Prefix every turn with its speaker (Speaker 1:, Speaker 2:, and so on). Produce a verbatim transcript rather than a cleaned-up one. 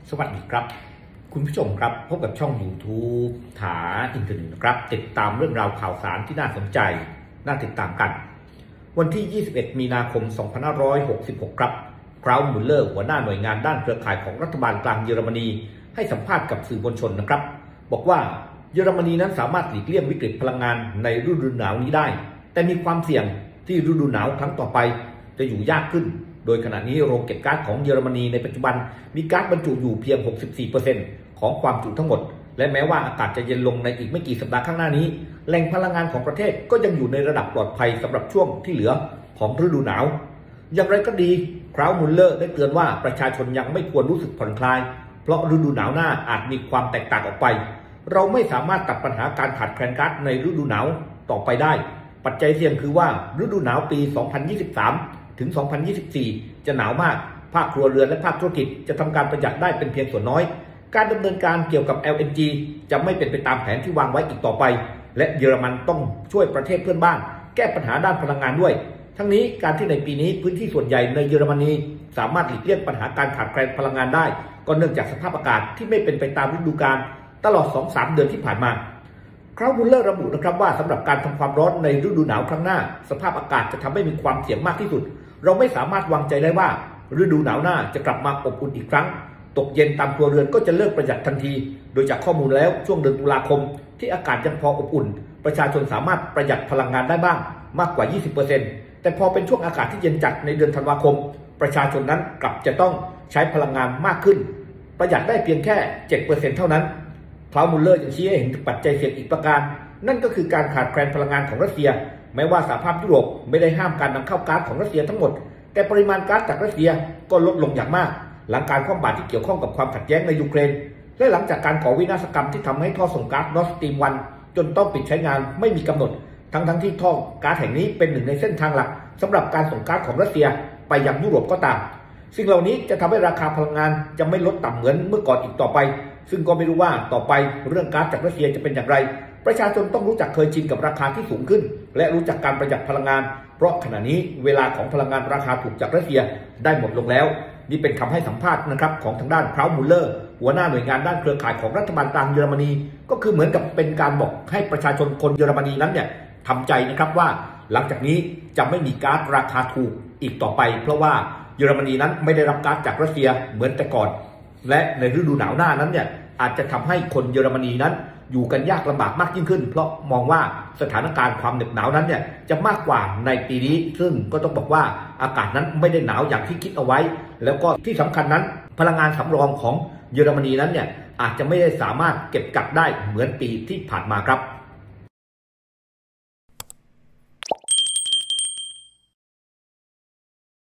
Speaker 1: สวัสดีครับคุณผู้ชมครับพบกับช่อง YouTube ถาอินเทอร์เน็ตครับติดตามเรื่องราวข่าวสารที่น่าสนใจน่าติดตามกันวันที่ยี่สิบเอ็ดมีนาคมสองพันห้าร้อยหกสิบหกครับคราวมุลเลอร์หัวหน้าหน่วยงานด้านเครือข่ายของรัฐบาลกลางเยอรมนีให้สัมภาษณ์กับสื่อมวลชนนะครับบอกว่าเยอรมนีนั้นสามารถหลีกเลี่ยงวิกฤตพลังงานในฤดูหนาวนี้ได้แต่มีความเสี่ยงที่ฤดูหนาวครั้งต่อไปจะอยู่ยากขึ้นโดยขณะนี้โรงเก็บก๊าซของเยอรมนีในปัจจุบันมีก๊าซบรรจุอยู่เพียง หกสิบสี่เปอร์เซ็นต์ ของความจุทั้งหมดและแม้ว่าอากาศจะเย็นลงในอีกไม่กี่สัปดาห์ข้างหน้านี้แหล่งพลังงานของประเทศก็ยังอยู่ในระดับปลอดภัยสำหรับช่วงที่เหลือของฤดูหนาวอย่างไรก็ดีคราวมุลเลอร์ได้เตือนว่าประชาชนยังไม่ควรรู้สึกผ่อนคลายเพราะฤดูหนาวหน้าอาจมีความแตกต่างออกไปเราไม่สามารถตัดปัญหาการขาดแคลนก๊าซในฤดูหนาวต่อไปได้ปัจจัยเสี่ยงคือว่าฤดูหนาวปี สองพันยี่สิบสาม ถึง สองพันยี่สิบสี่ จะหนาวมากภาคครัวเรือนและภาคธุรกิจจะทำการประหยัดได้เป็นเพียงส่วนน้อยการดำเนินการเกี่ยวกับ แอล เอ็น จี จะไม่เป็นไปตามแผนที่วางไว้อีกต่อไปและเยอรมันต้องช่วยประเทศเพื่อนบ้านแก้ปัญหาด้านพลังงานด้วยทั้งนี้การที่ในปีนี้พื้นที่ส่วนใหญ่ในเยอรมนีสามารถหลีกเลี่ยงปัญหาการขาดแคลนพลังงานได้ก็เนื่องจากสภาพอากาศที่ไม่เป็นไปตามฤดูกาลตลอด สองถึงสาม เดือนที่ผ่านมาคราวมุลเลอร์ระบุนะครับว่าสำหรับการทำความร้อนในฤดูหนาวครั้งหน้าสภาพอากาศจะทำให้มีความเสี่ยงมากที่สุดเราไม่สามารถวางใจได้ว่าฤดูหนาวหน้าจะกลับมาอบอุ่นอีกครั้งตกเย็นตามครัวเรือนก็จะเลิกประหยัดทันทีโดยจากข้อมูลแล้วช่วงเดือนตุลาคมที่อากาศยังพออบอุ่นประชาชนสามารถประหยัดพลังงานได้บ้างมากกว่า ยี่สิบเปอร์เซ็นต์ แต่พอเป็นช่วงอากาศที่เย็นจัดในเดือนธันวาคมประชาชนนั้นกลับจะต้องใช้พลังงานมากขึ้นประหยัดได้เพียงแค่ เจ็ดเปอร์เซ็นต์ เท่านั้นคลาวมุลเลอร์ยังชี้ให้เห็นปัจจัยเสี่ยงอีกประการนั่นก็คือการขาดแคลนพลังงานของรัสเซียแม้ว่าสหภาพยุโรปไม่ได้ห้ามการนำเข้าก๊าซของรัสเซียทั้งหมดแต่ปริมาณก๊าซจากรัสเซียก็ลดลงอย่างมากหลังการคว่ำบาตรที่เกี่ยวข้องกับความขัดแย้งในยูเครนและหลังจากการก่อวินาศกรรมที่ทำให้ท่อส่งก๊าซนอร์ดสตรีมวันจนต้องปิดใช้งานไม่มีกำหนดทั้งทั้งที่ท่อก๊าซแห่งนี้เป็นหนึ่งในเส้นทางหลักสำหรับการส่งก๊าซของรัสเซียไปยังยุโรปก็ตามสิ่งเหล่านี้จะทำให้ราคาพลังงานจะไม่ลดต่ำเหมือนเมื่อก่อนอีกต่อไปซึ่งก็ไม่รู้ว่าต่อไปเรื่องก๊าซจากรัสเซียจะเป็นอย่างไรประชาชนต้องรู้จักเคยชินกับราคาที่สูงขึ้นและรู้จักการประหยัดพลังงานเพราะขณะนี้เวลาของพลังงานราคาถูกจากรัสเซียได้หมดลงแล้วนี่เป็นคำให้สัมภาษณ์นะครับของทางด้านคราวมุลเลอร์หัวหน้าหน่วยงานด้านเครือข่ายของรัฐบาลกลางเยอรมนีก็คือเหมือนกับเป็นการบอกให้ประชาชนคนเยอรมนีนั้นเนี่ยทำใจนะครับว่าหลังจากนี้จะไม่มีก๊าซราคาถูกอีกต่อไปเพราะว่าเยอรมนีนั้นไม่ได้รับก๊าซจากรัสเซียเหมือนแต่ก่อนและในฤดูหนาวหน้านั้นเนี่ยอาจจะทำให้คนเยอรมนีนั้นอยู่กันยากลำบากมากยิ่งขึ้นเพราะมองว่าสถานการณ์ความเหน็บหนาวนั้นเนี่ยจะมากกว่าในปีนี้ซึ่งก็ต้องบอกว่าอากาศนั้นไม่ได้หนาวอย่างที่คิดเอาไว้แล้วก็ที่สำคัญนั้นพลังงานสำรองของเยอรมนีนั้นเนี่ยอาจจะไม่ได้สามารถเก็บกักได้เหมือนปีที่ผ่านมาครับ